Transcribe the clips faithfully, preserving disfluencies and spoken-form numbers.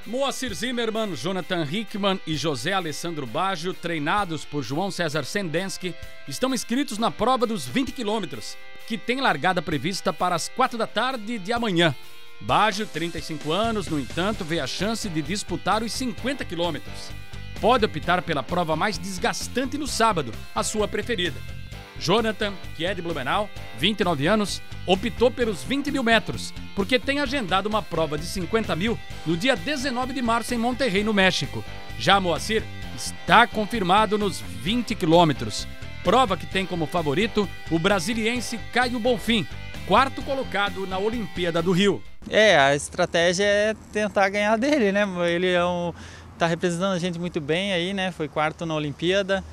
Moacir Zimmermann, Jonathan Hickman e José Alessandro Baggio, treinados por João César Sendensky, estão inscritos na prova dos vinte quilômetros, que tem largada prevista para as quatro da tarde de amanhã. Baggio, trinta e cinco anos, no entanto, vê a chance de disputar os cinquenta quilômetros. Pode optar pela prova mais desgastante no sábado, a sua preferida. Jonathan, que é de Blumenau, vinte e nove anos, optou pelos vinte mil metros, porque tem agendado uma prova de cinquenta mil no dia dezenove de março em Monterrey, no México. Já Moacir está confirmado nos vinte quilômetros, prova que tem como favorito o brasiliense Caio Bonfim, quarto colocado na Olimpíada do Rio. É, a estratégia é tentar ganhar dele, né? Ele é um, tá representando a gente muito bem aí, né? Foi quarto na Olimpíada.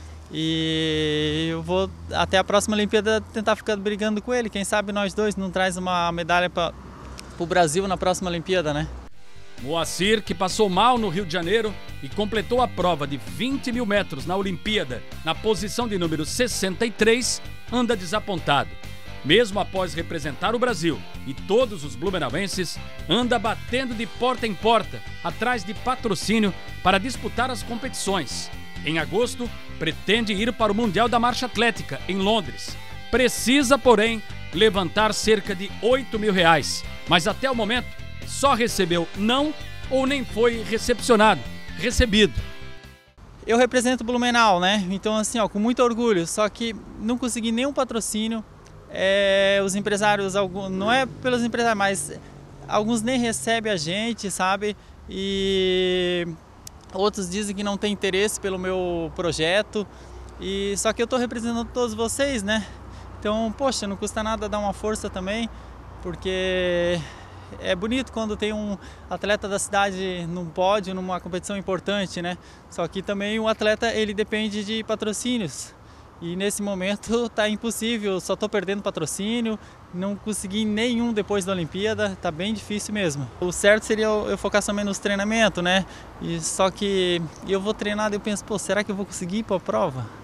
E eu vou até a próxima Olimpíada tentar ficar brigando com ele. Quem sabe nós dois não traz uma medalha para o Brasil na próxima Olimpíada, né? Moacir, que passou mal no Rio de Janeiro e completou a prova de vinte mil metros na Olimpíada na posição de número sessenta e três, anda desapontado. Mesmo após representar o Brasil e todos os blumenauenses, anda batendo de porta em porta, atrás de patrocínio para disputar as competições. Em agosto, pretende ir para o Mundial da Marcha Atlética, em Londres. Precisa, porém, levantar cerca de oito mil reais, mas até o momento só recebeu não ou nem foi recepcionado, recebido. Eu represento Blumenau, né? Então, assim, ó, com muito orgulho, só que não consegui nenhum patrocínio. É, os empresários, não é pelos empresários, mas alguns nem recebem a gente, sabe? E outros dizem que não tem interesse pelo meu projeto, e só que eu estou representando todos vocês, né? Então, poxa, não custa nada dar uma força também, porque é bonito quando tem um atleta da cidade num pódio, numa competição importante, né? Só que também o atleta, ele depende de patrocínios. E nesse momento está impossível, só estou perdendo patrocínio, não consegui nenhum depois da Olimpíada, está bem difícil mesmo. O certo seria eu focar somente nos treinamentos, né? E só que eu vou treinar e eu penso, pô, será que eu vou conseguir ir para a prova?